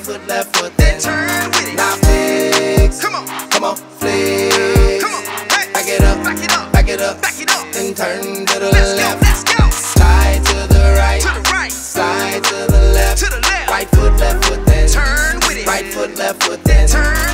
foot, left foot, then turn with it. Now flex, Come on, flex. come on, hey. Back it up, back it up, back it up, back it up. then turn to the Let's left. go, let's go. Slide to the right, slide to the left. To the left, Right foot, left foot, then turn with it. right foot, left foot, then Turn